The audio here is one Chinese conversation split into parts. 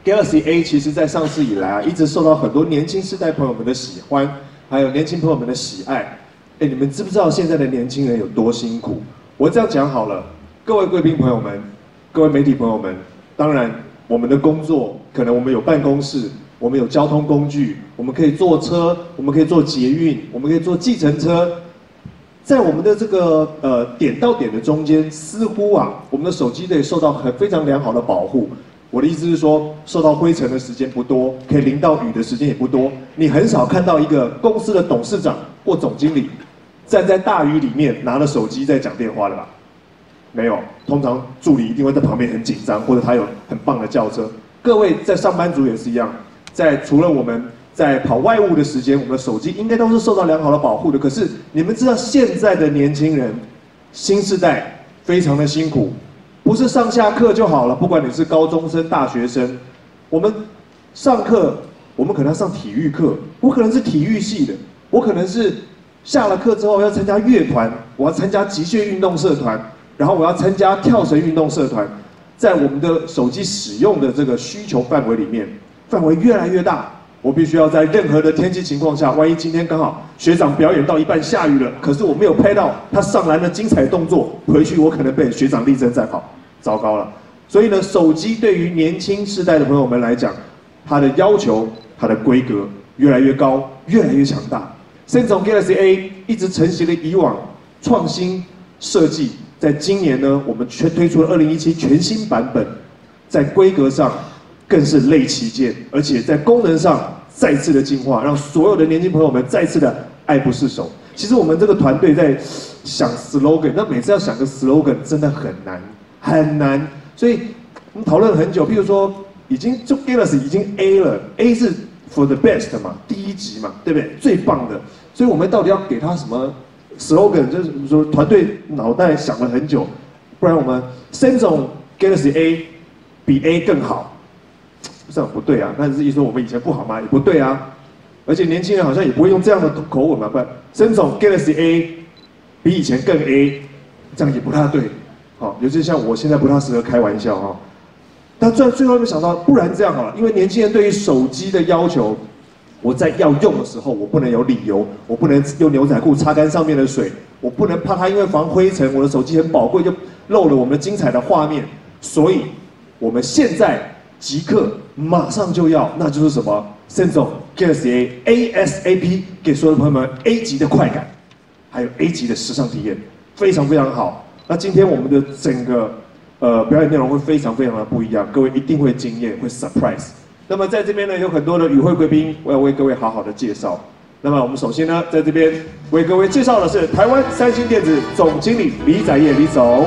Galaxy A 其实在上市以来啊，一直受到很多年轻世代朋友们的喜欢，还有年轻朋友们的喜爱。哎，你们知不知道现在的年轻人有多辛苦？我这样讲好了，各位贵宾朋友们，各位媒体朋友们，当然我们的工作可能我们有办公室，我们有交通工具，我们可以坐车，我们可以坐捷运，我们可以坐计程车。在我们的这个点到点的中间，似乎啊，我们的手机得受到非常良好的保护。我的意思是说，受到灰尘的时间不多，可以淋到雨的时间也不多。你很少看到一个公司的董事长或总经理站在大雨里面拿了手机在讲电话的吧？没有，通常助理一定会在旁边很紧张，或者他有很棒的轿车。各位在上班族也是一样，除了我们在跑外务的时间，我们的手机应该都是受到良好的保护的。可是你们知道现在的年轻人，新世代非常的辛苦，不是上下课就好了。不管你是高中生、大学生，我们上课，我们可能要上体育课，我可能是体育系的，我可能是下了课之后要参加乐团，我要参加极限运动社团，然后我要参加跳绳运动社团。在我们的手机使用的这个需求范围里面，范围越来越大。我必须要在任何的天气情况下，万一今天刚好学长表演到一半下雨了，可是我没有拍到他上篮的精彩动作，回去我可能被学长立正站好，糟糕了。所以呢，手机对于年轻世代的朋友们来讲，它的要求、它的规格越来越高，越来越强大。Samsung Galaxy A 一直承袭了以往创新设计，在今年呢，我们推出了2017全新版本，在规格上更是类旗舰，而且在功能上再次的进化，让所有的年轻朋友们再次的爱不释手。其实我们这个团队在想 slogan， 那每次要想个 slogan 真的很难很难，所以我们讨论了很久。譬如说，就 Galaxy 已经 A 了 ，A 是 for the best 嘛，第一级嘛，对不对？最棒的，所以我们到底要给他什么 slogan？ 就是说团队脑袋想了很久，不然我们Samsung Galaxy A 比 A 更好。这样不对啊，那是意思说我们以前不好吗？也不对啊，而且年轻人好像也不会用这样的口吻嘛，不然Samsung Galaxy A 比以前更 A， 这样也不太对，好，尤其像我现在不太适合开玩笑哈。但最后没想到，不然这样好了，因为年轻人对于手机的要求，我在要用的时候，我不能有理由，我不能用牛仔裤擦干上面的水，我不能怕它因为防灰尘，我的手机很宝贵就漏了我们精彩的画面，所以我们现在即刻马上就要，那就是什么 ？Samsung Galaxy A ASAP 给所有的朋友们 A 级的快感，还有 A 级的时尚体验，非常非常好。那今天我们的整个表演内容会非常非常的不一样，各位一定会惊艳，会 surprise。那么在这边呢，有很多的与会贵宾，我要为各位好好的介绍。那么我们首先呢，在这边为各位介绍的是台湾三星电子总经理李载业李总。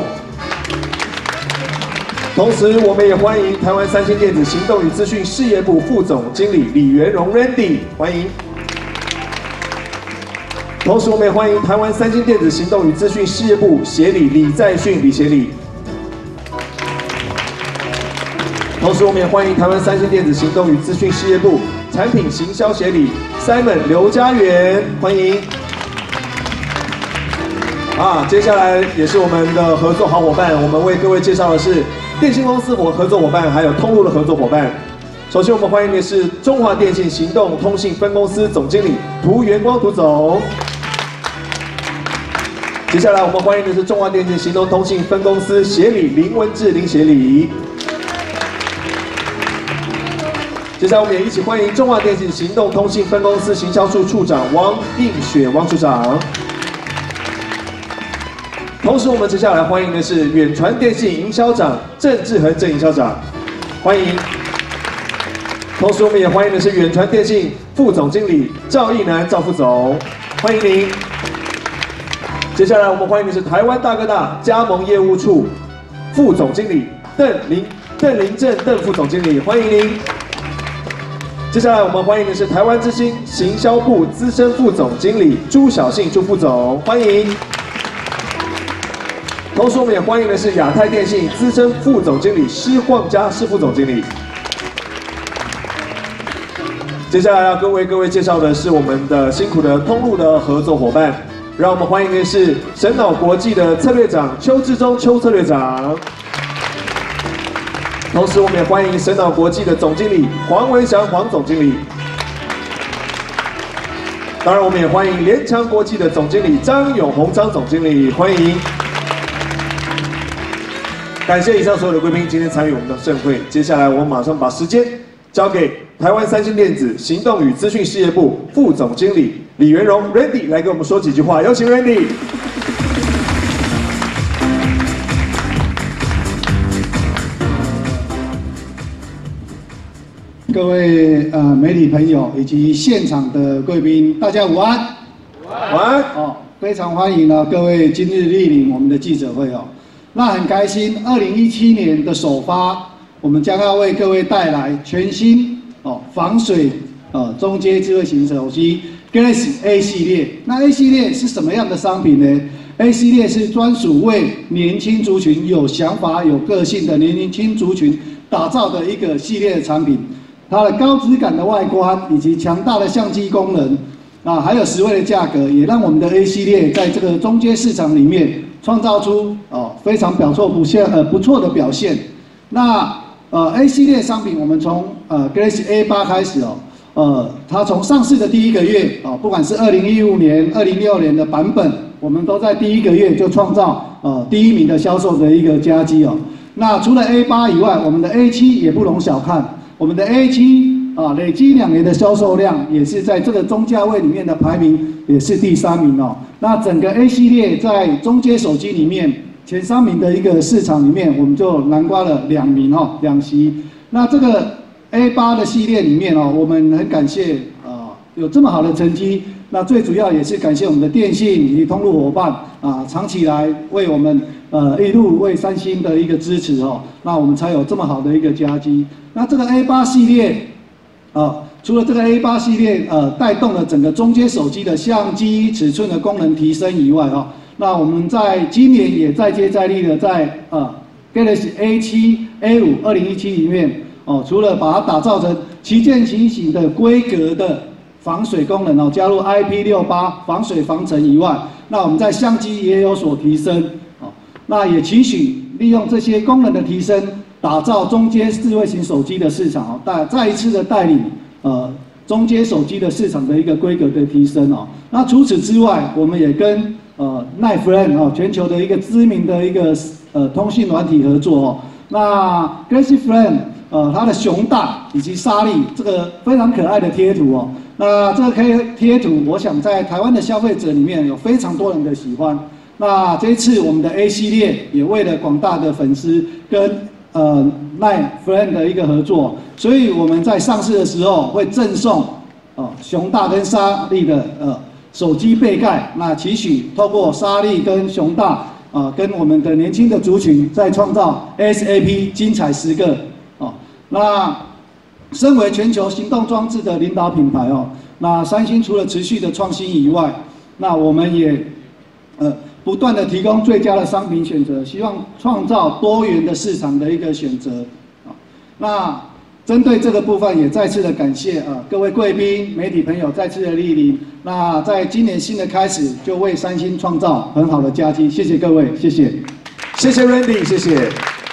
同时，我们也欢迎台湾三星电子行动与资讯事业部副总经理李元荣 Randy， 欢迎。同时，我们也欢迎台湾三星电子行动与资讯事业部协理李在训李协理。同时，我们也欢迎台湾三星电子行动与资讯事业部产品行销协理 Simon 刘家元，欢迎。接下来也是我们的合作好伙伴，我们为各位介绍的是电信公司合作伙伴，还有通路的合作伙伴。首先，我们欢迎的是中华电信行动通信分公司总经理涂元光涂总。接下来，我们欢迎的是中华电信行动通信分公司协理林文志林协理。接下来，我们也一起欢迎中华电信行动通信分公司行销处处长王映雪王处长。同时，我们接下来欢迎的是远传电信营销长郑志恒郑营销长，欢迎。同时，我们也欢迎的是远传电信副总经理赵义南赵副总，欢迎您。接下来，我们欢迎的是台湾大哥大加盟业务处副总经理邓林正邓副总经理，欢迎您。接下来，我们欢迎的是台湾之星行销部资深副总经理朱小信朱副总，欢迎。同时，我们也欢迎的是亚太电信资深副总经理施晃嘉施副总经理。接下来要为各位介绍的是我们的辛苦的通路的合作伙伴，让我们欢迎的是神脑国际的策略长邱志忠邱策略长。 同时，我们也欢迎神脑国际的总经理黄文祥黄总经理。当然，我们也欢迎联强国际的总经理张永红张总经理，欢迎。感谢以上所有的贵宾今天参与我们的盛会。接下来，我们马上把时间交给台湾三星电子行动与资讯事业部副总经理李元荣 Randy 来给我们说几句话，有请 Randy。 各位媒体朋友以及现场的贵宾，大家午安。 午安。 哦，非常欢迎呢各位今日莅临我们的记者会哦。那很开心，2017年的首发，我们将要为各位带来全新防水中阶智慧型手机 Galaxy A 系列。那 A 系列是什么样的商品呢？A 系列是专属为年轻族群、有想法、有个性的年轻族群打造的一个系列的产品。它的高质感的外观以及强大的相机功能还有实惠的价格，也让我们的 A 系列在这个中阶市场里面创造出非常不错的表现。那A 系列商品，我们从Galaxy A8 开始它从上市的第一个月不管是2015年、2016年的版本，我们都在第一个月就创造第1名的销售的一个佳绩那除了 A8 以外，我们的 A7 也不容小看。我们的 A7累积2年的销售量，也是在这个中价位里面的排名也是第3名那整个 A 系列在中阶手机里面前3名的一个市场里面，我们就囊括了2名2席。那这个 A8 的系列里面我们很感谢有这么好的成绩。那最主要也是感谢我们的电信以及通路伙伴长期来为我们一路为三星的一个支持那我们才有这么好的一个佳绩。那这个 A8 系列除了这个 A8 系列带动了整个中阶手机的相机尺寸的功能提升以外那我们在今年也再接再厉的在Galaxy A7、A5 2017里面除了把它打造成旗舰机型的规格的防水功能加入 IP68 防水防尘以外，那我们在相机也有所提升那也期许利用这些功能的提升，打造中阶智慧型手机的市场再一次的带领中阶手机的市场的一个规格的提升那除此之外，我们也跟Line-Friend 全球的一个知名的一个通讯软体合作那 Galaxy Friend 它的熊大以及莎莉这个非常可爱的贴图那这个贴图，我想在台湾的消费者里面有非常多人的喜欢。那这一次我们的 A 系列也为了广大的粉丝跟Line-Friend 的一个合作，所以我们在上市的时候会赠送熊大跟莎莉的手机背盖。那期许透过莎莉跟熊大跟我们的年轻的族群再创造 ASAP 精彩10个那身为全球行动装置的领导品牌那三星除了持续的创新以外，那我们也不断的提供最佳的商品选择，希望创造多元的市场的一个选择那针对这个部分，也再次的感谢各位贵宾、媒体朋友再次的莅临。那在今年新的开始，就为三星创造很好的佳绩，谢谢各位，谢谢， 谢谢 Randy， 谢谢。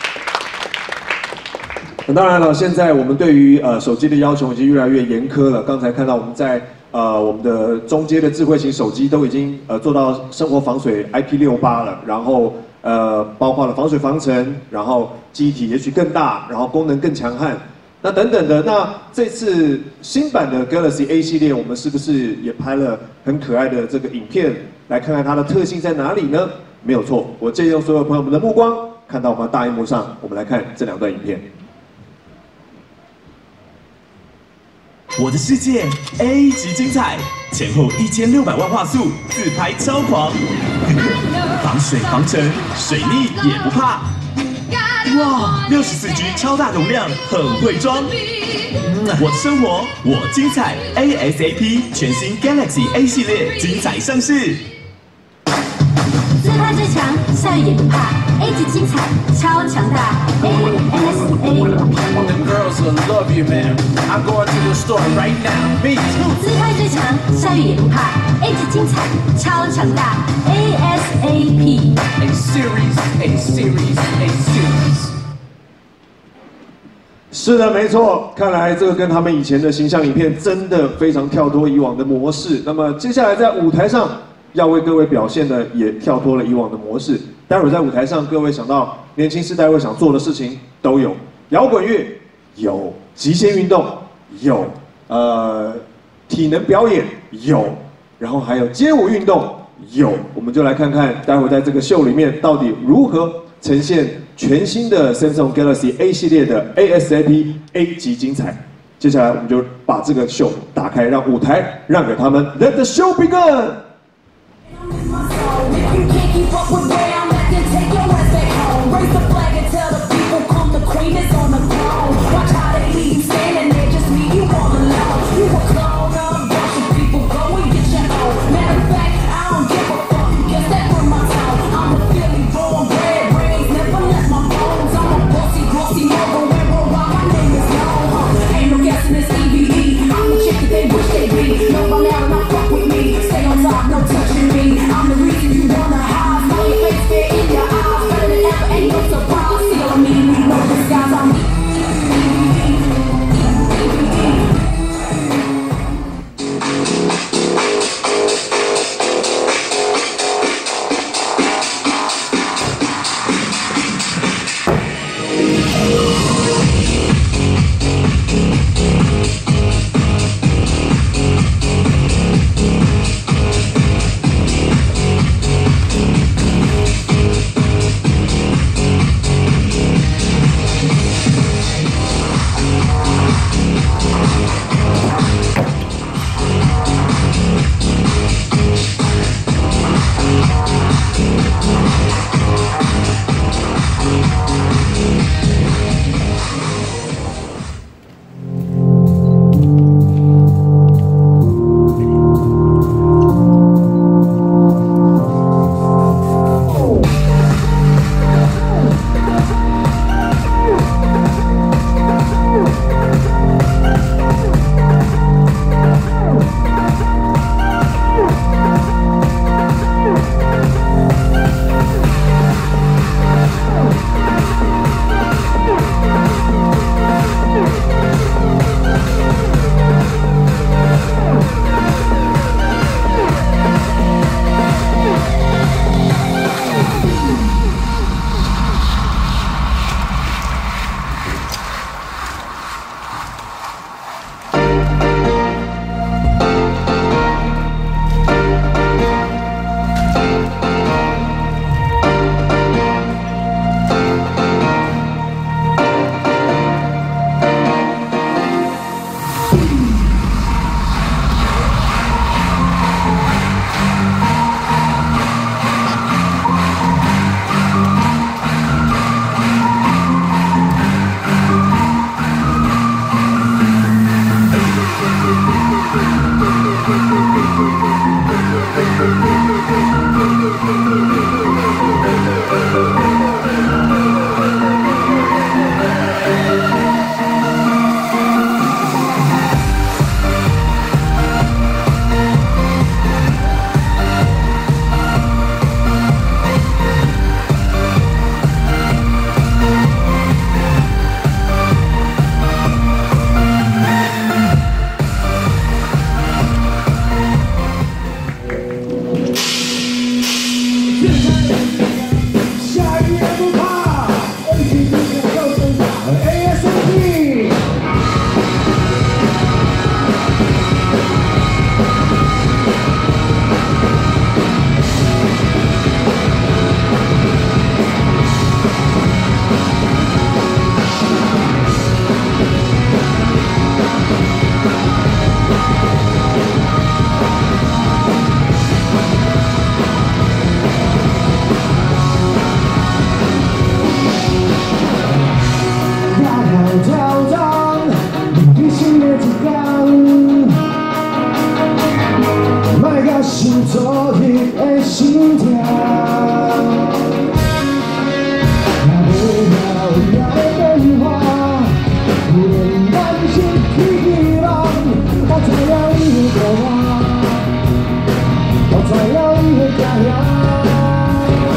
那当然了，现在我们对于手机的要求已经越来越严苛了。刚才看到我们在我们的中阶的智慧型手机都已经做到生活防水 IP68了，然后包括了防水防尘，然后机体也许更大，然后功能更强悍，那等等的。那这次新版的 Galaxy A 系列，我们是不是也拍了很可爱的这个影片，来看看它的特性在哪里呢？没有错，我借用所有朋友们的目光，看到我们大荧幕上，我们来看这2段影片。 我的世界 A 级精彩，前后1600万画素，自拍超狂，防水防尘，水逆也不怕。哇，64G 超大容量，很会装。我的生活我精彩 ，ASAP 全新 Galaxy A 系列精彩上市。 自拍最强，下雨也不怕 ，A 级精彩，超强大 ，ASAP。 Girls will love you, man. I'm going to the store right now. Me too. 自拍最强，下雨也不怕 ，A 级精彩，超强大 ，ASAP。 A series, A series, A series. 是的，没错，看来这个跟他们以前的形象影片真的非常跳脱以往的模式。那么接下来在舞台上要为各位表现的也跳脱了以往的模式。待会儿在舞台上，各位想到年轻世代会想做的事情都有，摇滚乐有，极限运动有，体能表演有，然后还有街舞运动有。我们就来看看待会儿在这个秀里面到底如何呈现全新的 Samsung Galaxy A 系列的 ASAP A 级精彩。接下来我们就把这个秀打开，让舞台让给他们。Let the show begin。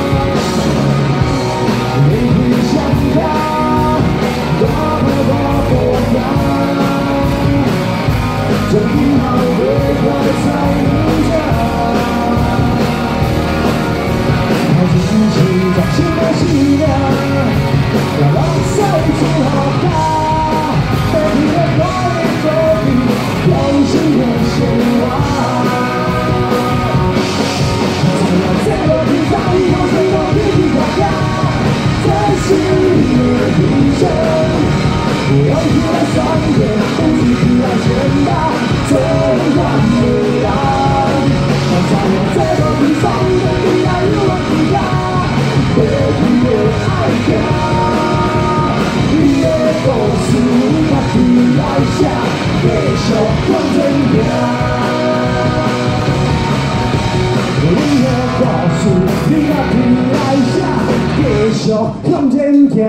我向前行。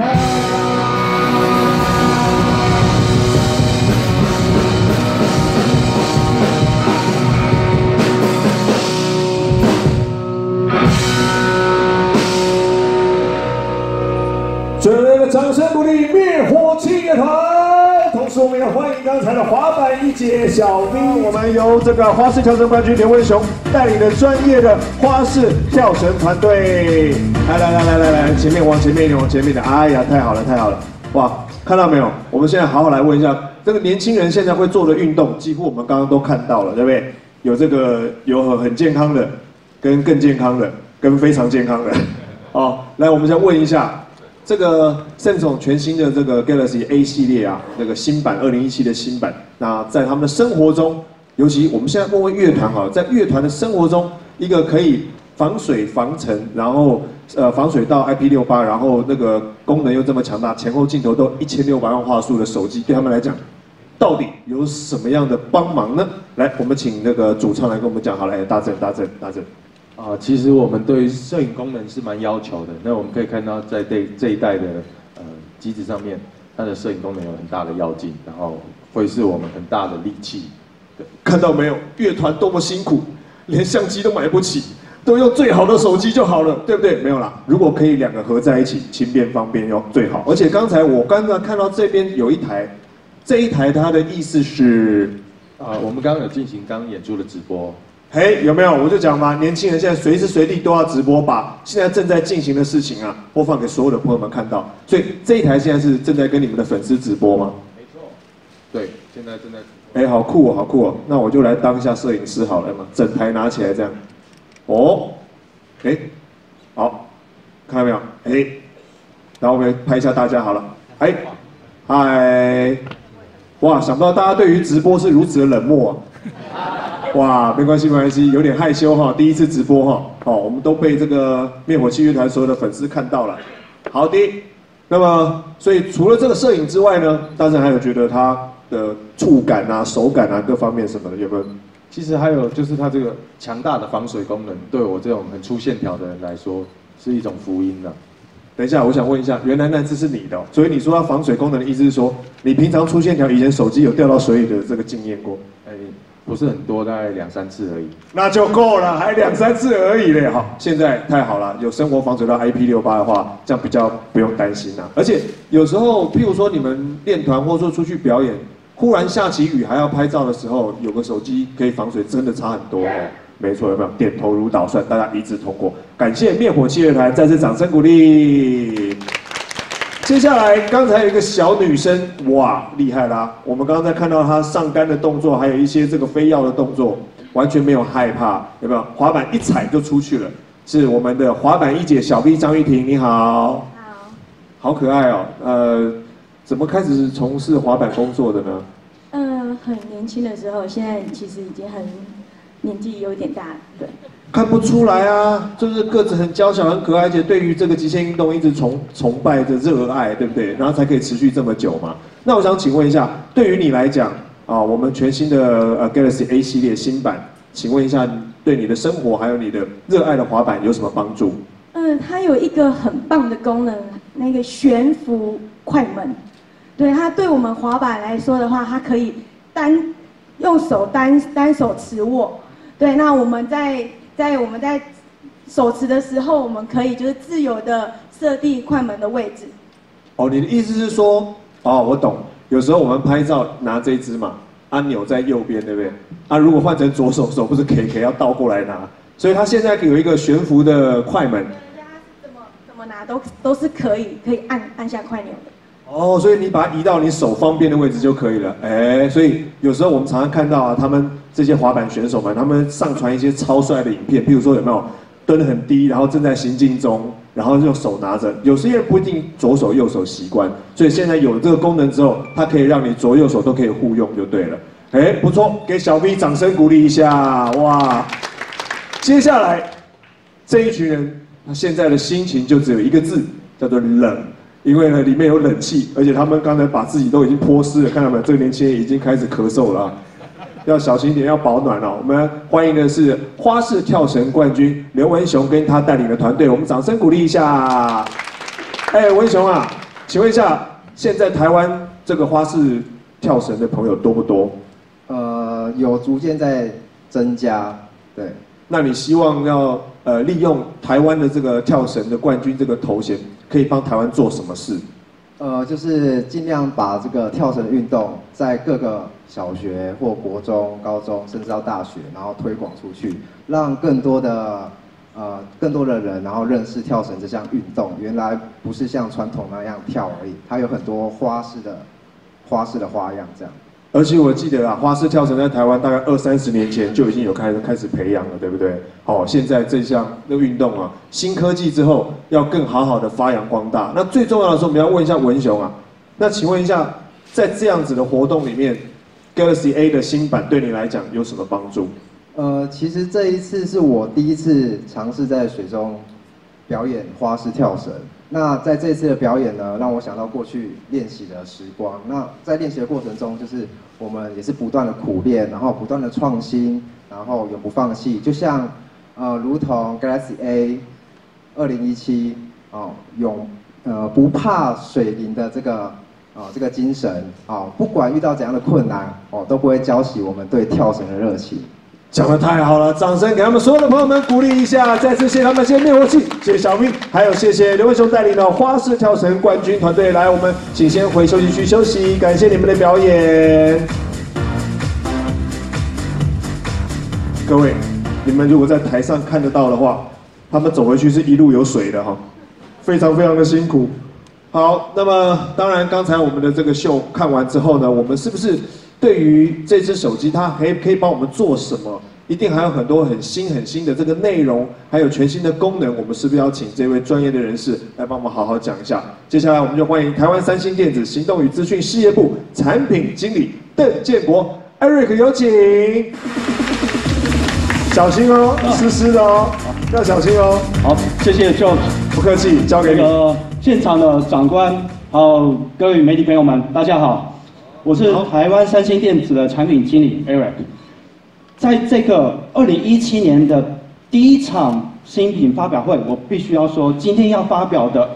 最热烈的掌声鼓励灭火器乐团，同时我们也欢迎刚才的滑板一姐小兵。 我们由这个花式跳绳冠军刘文雄带领的专业的花式跳绳团队，来，前面往前面一点，往前面一点。哎呀，太好了，太好了！哇，看到没有？我们现在好好来问一下，这个年轻人现在会做的运动，几乎我们刚刚都看到了，对不对？有很健康的，跟更健康的，跟非常健康的。哦，来，我们再问一下。这个盛总全新的这个 Galaxy A 系列啊，这个新版2017的新版，那在他们的生活中，尤其我们现在问问乐团好了，在乐团的生活中，一个可以防水防尘，然后防水到 IP68，然后那个功能又这么强大，前后镜头都1600万画素的手机，对他们来讲，到底有什么样的帮忙呢？来，我们请那个主唱来跟我们讲好了，哎，大正。 其实我们对于摄影功能是蛮要求的。那我们可以看到，在这一代的机子上面，它的摄影功能有很大的要进，然后会是我们很大的利器。对， 看到没有？乐团多么辛苦，连相机都买不起，都用最好的手机就好了，对不对？没有啦，如果可以两个合在一起，轻便方便用最好。而且刚才看到这边有一台，这一台它的意思是， 我们刚刚有进行刚演出的直播。 嘿，有没有？我就讲嘛，年轻人现在随时随地都要直播，把现在正在进行的事情啊，播放给所有的朋友们看到。所以这一台现在是正在跟你们的粉丝直播吗？ 没错。对，现在正在直播。哎，好酷哦，好酷哦！那我就来当一下摄影师好了嘛，整台拿起来这样。哦，哎，好，看到没有？哎，然后我们拍一下大家好了。哎，嗨，哇，想不到大家对于直播是如此的冷漠啊。哇，没关系，有点害羞哈，第一次直播哈，我们都被这个灭火器乐团所有的粉丝看到了。好的，那么所以除了这个摄影之外呢，大家还有觉得它的触感啊、手感啊各方面什么的有没有？ 其实还有就是它这个强大的防水功能，对我这种很粗线条的人来说是一种福音啊。 等一下，我想问一下，原来那只是你的，所以你说它防水功能的意思是说，你平常粗线条以前手机有掉到水里的这个经验过？ 不是很多，大概2-3次而已。 那就够了，还2-3次而已嘞。好，现在太好了，有生活防水到 IP68的话，这样比较不用担心啦。而且有时候，譬如说你们练团或者说出去表演，忽然下起雨还要拍照的时候，有个手机可以防水，真的差很多哦。没错，有没有？点头如捣蒜，大家一致通过。感谢灭火器乐团，再次掌声鼓励。接下来，刚才有一个小女生，哇，厉害啦！我们刚刚在看到她上杆的动作，还有一些这个飞跃的动作，完全没有害怕，有没有？滑板一踩就出去了，是我们的滑板一姐小 B 张玉婷，你好。 好。 好可爱哦，怎么开始从事滑板工作的呢？ 很年轻的时候，现在其实已经年纪有点大，对。 看不出来啊，就是个子很娇小、很可爱，而且对于这个极限运动一直崇拜的热爱，对不对？然后才可以持续这么久嘛。那我想请问一下，对于你来讲啊，我们全新的Galaxy A 系列新版，请问一下，对你的生活还有你的热爱的滑板有什么帮助？ 它有一个很棒的功能，那个悬浮快门。对，它对我们滑板来说的话，它可以用手单手持握。对，那我们在手持的时候，我们可以就是自由的设定快门的位置。 哦，你的意思是说，哦，我懂。有时候我们拍照拿这一支嘛， 按钮在右边，对不对？啊，如果换成左手，手不是 K 要倒过来拿，所以它现在有一个悬浮的快门。 怎么拿都是可以按下快钮的。 哦，所以你把它移到你手方便的位置就可以了。哎，所以有时候我们常常看到啊，他们这些滑板选手们，他们上传一些超帅的影片，譬如说有没有蹲很低，然后正在行进中，然后用手拿着。有些人不一定左手右手习惯，所以现在有了这个功能之后，它可以让你左右手都可以互用就对了。哎，不错，给小 V 掌声鼓励一下，哇！接下来这一群人，他现在的心情就只有一个字，叫做冷。因为呢，里面有冷气，而且他们刚才把自己都已经泼湿了，看到没有？这个年轻人已经开始咳嗽了，要小心一点，要保暖哦。我们欢迎的是花式跳绳冠军刘文雄跟他带领的团队，我们掌声鼓励一下。哎，文雄啊，请问一下，现在台湾这个花式跳绳的朋友多不多？ 有逐渐在增加，对。 那你希望要利用台湾的这个跳绳的冠军这个头衔，可以帮台湾做什么事？ 就是尽量把这个跳绳运动在各个小学或国中、高中，甚至到大学，然后推广出去，让更多的人，然后认识跳绳这项运动。原来不是像传统那样跳而已，它有很多花式的花样这样。 而且我记得啊，花式跳绳在台湾大概20-30年前就已经有开始培养了，对不对？好，现在这项运动啊，新科技之后要更好的发扬光大。那最重要的是，我们要问一下文雄啊，那请问一下，在这样子的活动里面 ，Galaxy A 的新版对你来讲有什么帮助？ 其实这一次是我第一次尝试在水中表演花式跳绳。那在这次的表演呢，让我想到过去练习的时光。那在练习的过程中，就是我们也是不断的苦练，然后不断的创新，然后永不放弃。就像如同 Galaxy A 2017不怕水灵的这个精神不管遇到怎样的困难都不会浇熄我们对跳绳的热情。 讲得太好了，掌声给他们所有的朋友们鼓励一下！再次谢谢他们，谢谢灭火器，谢谢小 V， 还有谢谢刘文雄带领的花式跳绳冠军团队。来，我们请先回休息区休息，感谢你们的表演。各位，你们如果在台上看得到的话，他们走回去是一路有水的哈，非常的辛苦。好，那么当然刚才我们的这个秀看完之后呢，我们是不是对于这只手机，它还可以帮我们做什么？一定还有很多很新的这个内容，还有全新的功能，我们是不是要请这位专业的人士来帮我们好好讲一下？接下来我们就欢迎台湾三星电子行动与资讯事业部产品经理邓建国 Eric， 有请。小心哦，湿湿的哦，要小心哦。 好，谢谢 George， 不客气，交给你。 现场的长官，还有各位媒体朋友们，大家好，我是台湾三星电子的产品经理 Eric。在这个2017年的第一场新品发表会，我必须要说，今天要发表的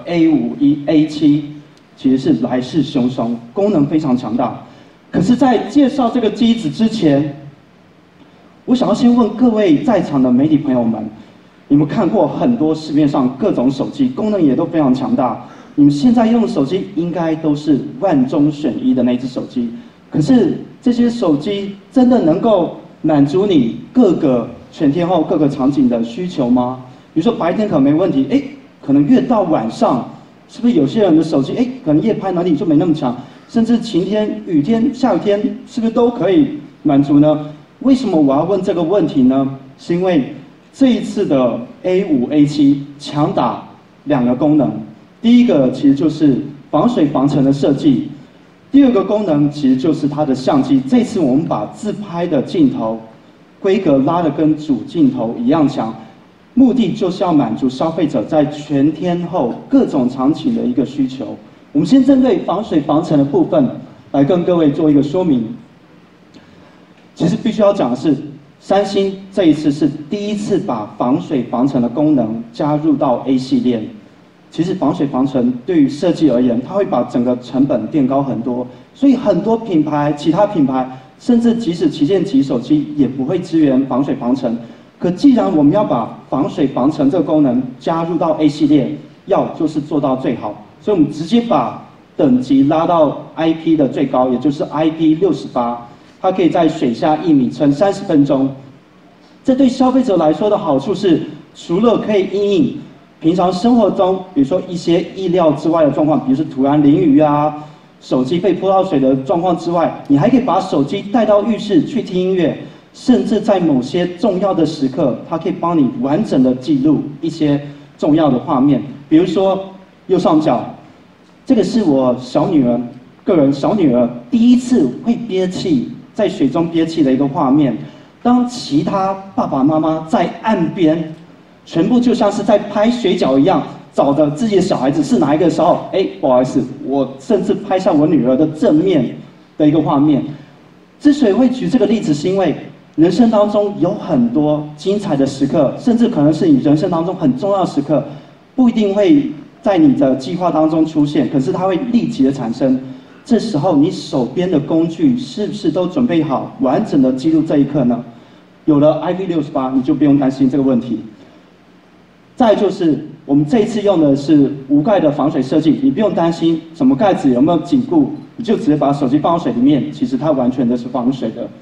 A51、A7，其实是来势汹汹，功能非常强大。可是，在介绍这个机子之前，我想要先问各位在场的媒体朋友们，你们看过很多市面上各种手机，功能也都非常强大。你们现在用的手机应该都是万中选一的那只手机，可是这些手机真的能够满足你各个全天候各个场景的需求吗？比如说白天可能没问题，可能越到晚上，是不是有些人的手机可能夜拍能力就没那么强，甚至晴天、雨天、下雨天，是不是都可以满足呢？为什么我要问这个问题呢？是因为这一次的 A5、A7 强打2个功能，第一个其实就是防水防尘的设计，第二个功能其实就是它的相机。这次我们把自拍的镜头规格拉得跟主镜头一样强，目的就是要满足消费者在全天候各种场景的一个需求。我们先针对防水防尘的部分来跟各位做一个说明。其实必须要讲的是，三星这一次是第一次把防水防尘的功能加入到 A 系列。其实防水防尘对于设计而言，它会把整个成本垫高很多，所以很多品牌、其他品牌，甚至即使旗舰级手机也不会支援防水防尘。可既然我们要把防水防尘这个功能加入到 A 系列，要就是做到最好，所以我们直接把等级拉到 IP 的最高，也就是 IP68。 它可以在水下1米撑30分钟。这对消费者来说的好处是，除了可以因应平常生活中，比如说一些意料之外的状况，比如说突然淋雨啊，手机被泼到水的状况之外，你还可以把手机带到浴室去听音乐，甚至在某些重要的时刻，它可以帮你完整的记录一些重要的画面。比如说右上角，这个是我个人小女儿第一次会憋气，在水中憋气的一个画面。当其他爸爸妈妈在岸边，全部就像是在拍水饺一样，找着自己的小孩子是哪一个时候，不好意思，我甚至拍下我女儿的正面的一个画面。之所以会举这个例子，是因为人生当中有很多精彩的时刻，甚至可能是你人生当中很重要的时刻，不一定会在你的计划当中出现，可是它会立即的产生。这时候你手边的工具是不是都准备好完整的记录这一刻呢？有了 IP68，你就不用担心这个问题。再就是我们这一次用的是无盖的防水设计，你不用担心什么盖子有没有紧固，你就直接把手机放到水里面，其实它完全的是防水的。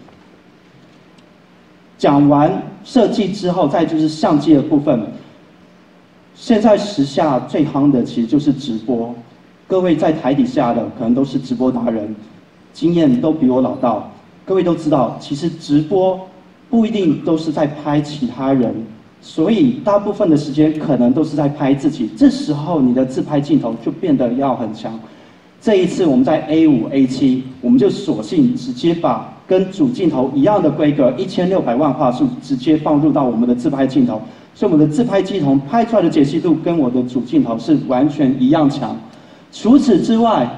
讲完设计之后，再就是相机的部分。现在时下最夯的其实就是直播，各位在台底下的可能都是直播达人，经验都比我老道。各位都知道，其实直播不一定都是在拍其他人，所以大部分的时间可能都是在拍自己。这时候你的自拍镜头就变得要很强。这一次我们在 A5、A7， 我们就索性直接把跟主镜头一样的规格1600万画素直接放入到我们的自拍镜头，所以我们的自拍镜头拍出来的解析度跟我的主镜头是完全一样强。除此之外，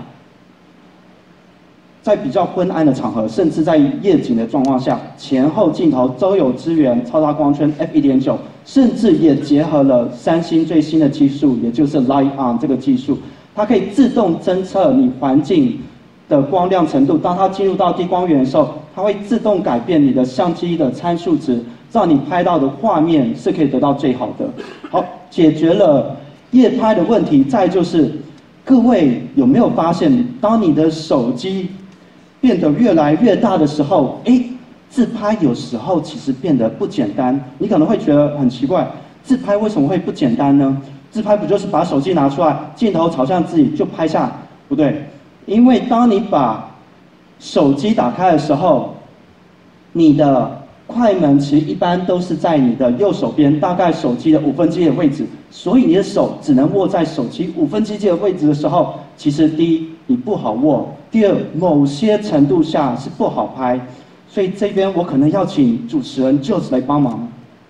在比较昏暗的场合，甚至在夜景的状况下，前后镜头都有支援超大光圈 f1.9， 甚至也结合了三星最新的技术，也就是 Light On 这个技术，它可以自动侦测你环境的光亮程度。当它进入到低光源的时候，它会自动改变你的相机的参数值，让你拍到的画面是可以得到最好的。好，解决了夜拍的问题。再就是，各位有没有发现，当你的手机变得越来越大的时候，自拍有时候其实变得不简单。你可能会觉得很奇怪，自拍为什么会不简单呢？自拍不就是把手机拿出来，镜头朝向自己就拍下？不对，因为当你把手机打开的时候，你的快门其实一般都是在你的右手边，大概手机的1/5的位置，所以你的手只能握在手机1/5的位置的时候，其实第一你不好握，第二某些程度下是不好拍，所以这边我可能要请主持人 Jules 来帮忙。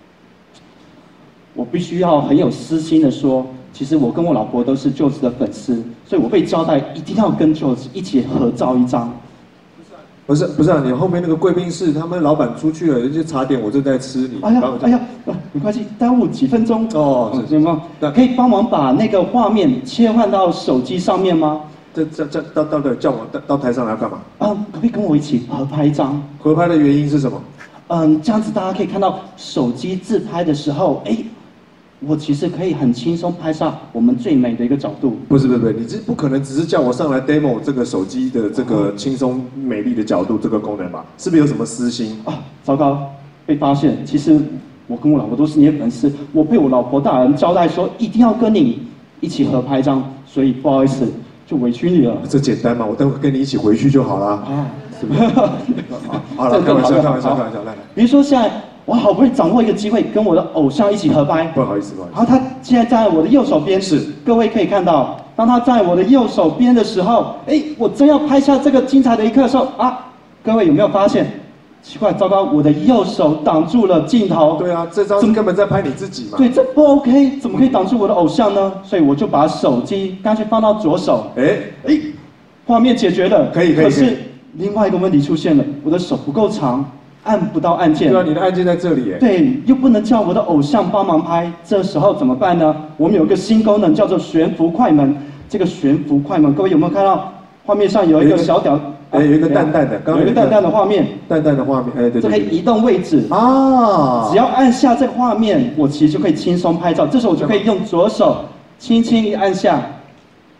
我必须要很有私心的说，其实我跟我老婆都是 Jules 的粉丝，所以我被交代一定要跟 Jules 一起合照一张。 不是啊，你后面那个贵宾室，他们老板出去了，人家茶点我正在吃你。 哎呀，没关系，耽误几分钟。 哦， 有没有？可以帮忙把那个画面切换到手机上面吗？ 这到底叫我到台上来干嘛？ 可不可以跟我一起合拍一张？ 合拍的原因是什么？ 这样子大家可以看到手机自拍的时候，我其实可以很轻松拍上我们最美的一个角度。 不是，你这不可能只是叫我上来 demo 这个手机的这个轻松美丽的角度这个功能吧？是不是有什么私心啊？糟糕，被发现！其实我跟我老婆都是你的粉丝，我被我老婆大人交代说一定要跟你一起合拍一张，所以不好意思，就委屈你了。 这简单嘛，我待会跟你一起回去就好了。啊，是不是？好了，开玩笑，来。 比如说现在。我好不容易掌握一个机会，跟我的偶像一起合拍。 不好意思。 然后他现在站在我的右手边，各位可以看到，当他站在我的右手边的时候，我真要拍下这个精彩的一刻的时候各位有没有发现？奇怪，糟糕，我的右手挡住了镜头。 对啊，这张是根本在拍你自己嘛。 对，这不 OK， 怎么可以挡住我的偶像呢？所以我就把手机干脆放到左手。画面解决了。 可以。 可是另外一个问题出现了，我的手不够长。按不到按键。 对啊，你的按键在这里耶。 对，又不能叫我的偶像帮忙拍，这时候怎么办呢？我们有个新功能叫做悬浮快门。这个悬浮快门，各位有没有看到画面上有一个小屌？ 有一个淡淡的， 有一个淡淡的画面。 淡淡的画面，对。 这可以移动位置啊！只要按下这个画面，我其实就可以轻松拍照。这时候我就可以用左手轻轻一按下，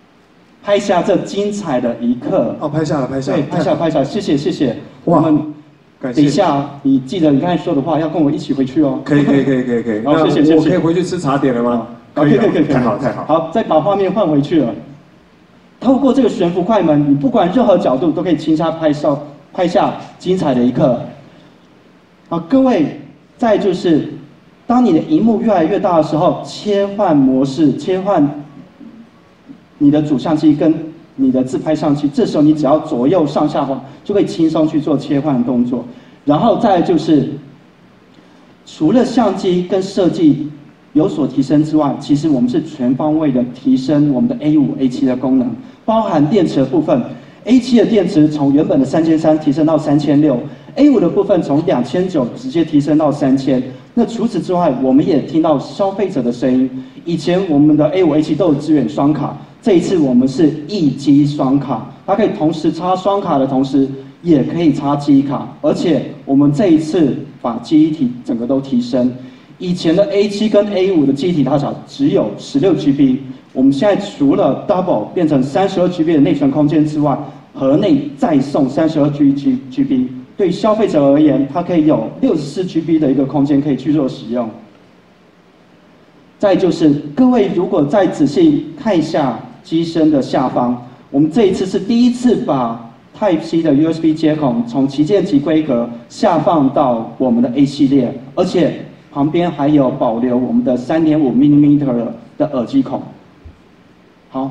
拍下这精彩的一刻。 拍下了。 对，拍下，谢谢。我们感谢。 等一下，你记得你刚才说的话，要跟我一起回去哦。 可以。 好，谢谢。 我可以回去吃茶点了吗？ 可以。 太好。 好，再把画面换回去了。透过这个悬浮快门，你不管任何角度都可以轻松拍下精彩的一刻。好，各位，再就是，当你的荧幕越来越大的时候，切换模式，切换你的主相机跟你的自拍相机，这时候你只要左右上下滑，就可以轻松去做切换的动作。然后再就是，除了相机跟设计有所提升之外，其实我们是全方位的提升我们的 A5、A7 的功能，包含电池的部分。A7 的电池从原本的3300提升到3600，A5 的部分从2900直接提升到3000。那除此之外，我们也听到消费者的声音。以前我们的 A5、A7 都有支援双卡，这一次我们是一机双卡，它可以同时插双卡的同时，也可以插记忆卡，而且我们这一次把记忆体整个都提升。以前的 A7 跟 A5 的记忆体大小只有16GB， 我们现在除了 double 变成32GB 的内存空间之外，盒内再送32GB， 对消费者而言，它可以有64GB 的一个空间可以去做使用。再就是各位如果再仔细看一下机身的下方，我们这一次是第一次把 Type-C 的 USB 接孔从旗舰级规格下放到我们的 A 系列，而且旁边还有保留我们的3.5mm 的耳机孔。好，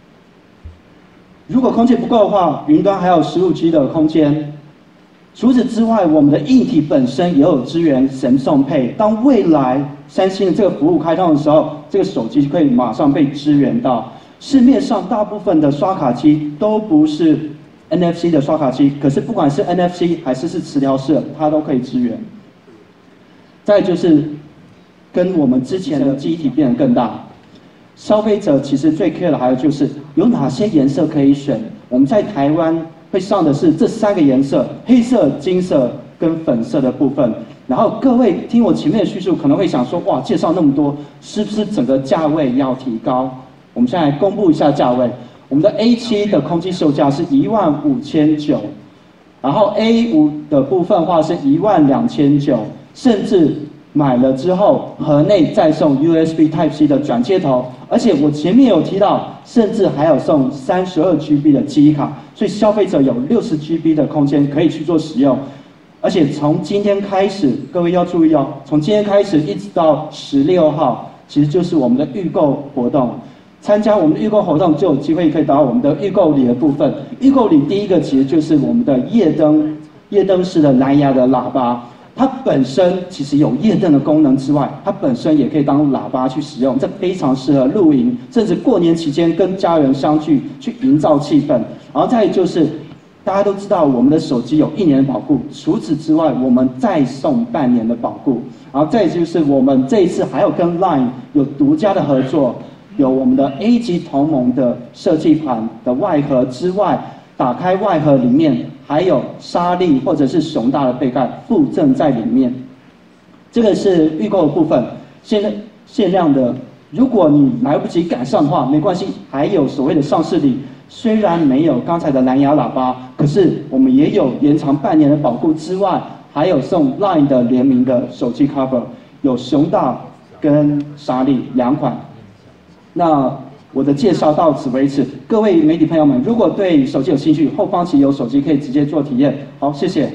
如果空间不够的话，云端还有15G 的空间。除此之外，我们的硬体本身也有支援 Samsung Pay。当未来三星的这个服务开通的时候，这个手机可以马上被支援到。市面上大部分的刷卡机都不是 NFC 的刷卡机，可是不管是 NFC 还是磁条式，它都可以支援。再就是跟我们之前的记忆体变得更大。消费者其实最 care 的还有就是有哪些颜色可以选。我们在台湾会上的是这3个颜色：黑色、金色跟粉色的部分。然后各位听我前面的叙述，可能会想说，哇，介绍那么多，是不是整个价位要提高？我们现在来公布一下价位。我们的 A7 的空机售价是15900，然后 A5 的部分的话是12900，甚至买了之后盒内再送 USB Type-C 的转接头，而且我前面有提到，甚至还有送32GB 的记忆卡，所以消费者有60GB 的空间可以去做使用。而且从今天开始，各位要注意哦，从今天开始一直到16号，其实就是我们的预购活动。参加我们的预购活动就有机会可以得到我们的预购礼的部分。预购礼第一个其实就是我们的夜灯式的蓝牙的喇叭。它本身其实有夜灯的功能之外，它本身也可以当喇叭去使用，这非常适合露营，甚至过年期间跟家人相聚去营造气氛。然后再就是大家都知道我们的手机有1年的保护，除此之外我们再送半年的保护。然后再就是我们这一次还有跟 LINE 有独家的合作，有我们的 A 级同盟的设计款的外盒之外，打开外盒里面还有沙粒或者是熊大的背盖附赠在里面。这个是预购的部分，限量的。如果你来不及赶上的话，没关系，还有所谓的上市礼。虽然没有刚才的蓝牙喇叭，可是我们也有延长半年的保护之外，还有送 LINE 的联名的手机 cover， 有熊大跟沙粒2款。那我的介绍到此为止，各位媒体朋友们，如果对手机有兴趣，后方其实有手机可以直接做体验。好，谢谢。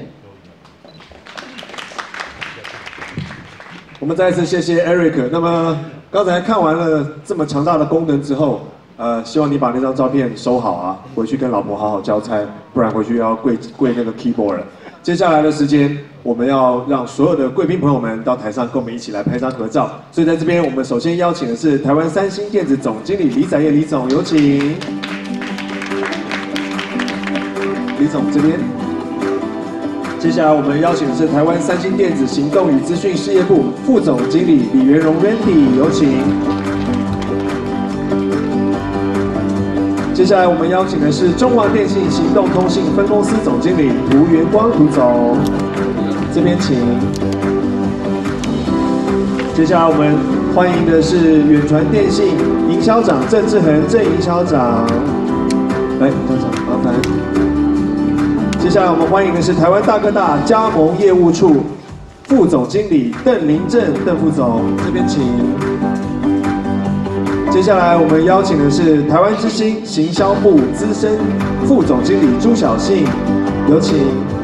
我们再一次谢谢 Eric。那么刚才看完了这么强大的功能之后，希望你把那张照片收好啊，回去跟老婆好好交差，不然回去要跪那个 keyboard 了。接下来的时间，我们要让所有的贵宾朋友们到台上跟我们一起来拍张合照。所以在这边，我们首先邀请的是台湾三星电子总经理李载业李总，有请。李总这边。接下来我们邀请的是台湾三星电子行动与资讯事业部副总经理李元荣 Randy， 有请。接下来我们邀请的是中华电信行动通信分公司总经理涂元光涂总，这边请。接下来我们欢迎的是远传电信营销长郑志恒郑营销长，来，站长麻烦。接下下来我们欢迎的是台湾大哥大加盟业务处副总经理邓林正，邓副总这边请。接下来我们邀请的是台湾之星行销部资深副总经理朱小信，有请。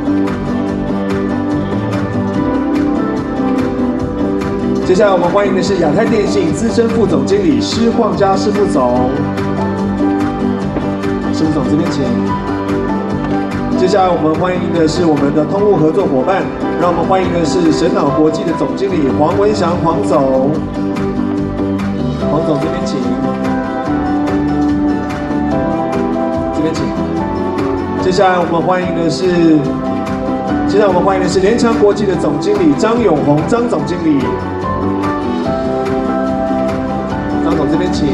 接下来我们欢迎的是亚太电信资深副总经理施晃嘉施副总，施副总这边请。接下来我们欢迎的是我们的通路合作伙伴，让我们欢迎的是神脑国际的总经理黄文祥黄总，黄总这边请。这边请。接下来我们欢迎的是，联强国际的总经理张永宏张总经理，张总这边请。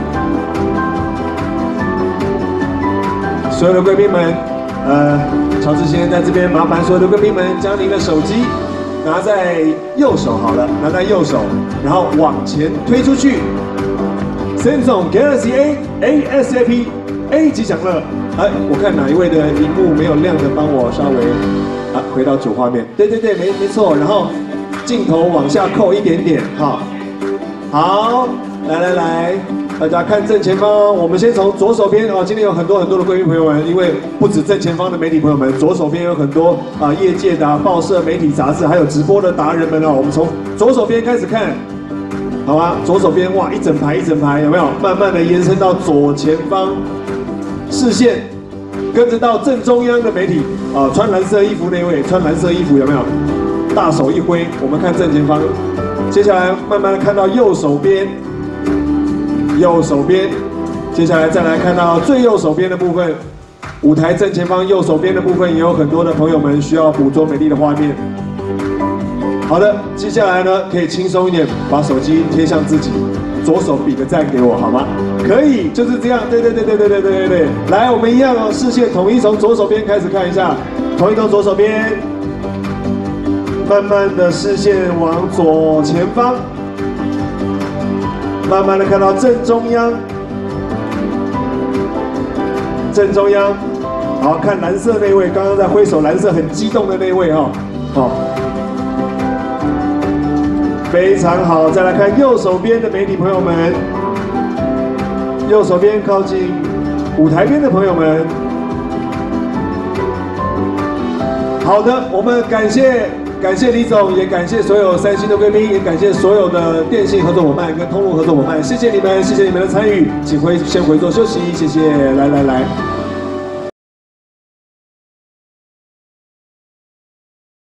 所有的贵宾们，乔治先生在这边麻烦所有的贵宾们将您的手机拿在右手好了，拿在右手，然后往前推出去。Samsung Galaxy A ASAP。A 级享乐，我看哪一位的荧幕没有亮的，帮我稍微回到主画面。对，没错。然后镜头往下扣一点点，哈。好，来，大家看正前方哦。我们先从左手边哦，今天有很多的贵宾朋友们，因为不止正前方的媒体朋友们，左手边有很多业界的报社、媒体、杂志，还有直播的达人们哦。我们从左手边开始看。好啊，左手边哇，一整排，有没有？慢慢的延伸到左前方。视线跟着到正中央的媒体穿蓝色衣服那位，穿蓝色衣服有没有？大手一挥，我们看正前方。接下来慢慢的看到右手边，接下来再来看到最右手边的部分，舞台正前方右手边的部分也有很多的朋友们需要捕捉美丽的画面。好的，接下来呢可以轻松一点，把手机贴向自己。左手比个赞给我好吗？可以，就是这样。对。来，我们一样哦，视线统一从左手边开始看一下，统一从左手边，慢慢的视线往左前方，慢慢的看到正中央，好，看蓝色那位，刚刚在挥手蓝色很激动的那位哈，非常好，再来看右手边的媒体朋友们，右手边靠近舞台边的朋友们。好的，我们感谢李总，也感谢所有3星的贵宾，也感谢所有的电信合作伙伴跟通路合作伙伴，谢谢你们的参与，请先回座休息，谢谢，来。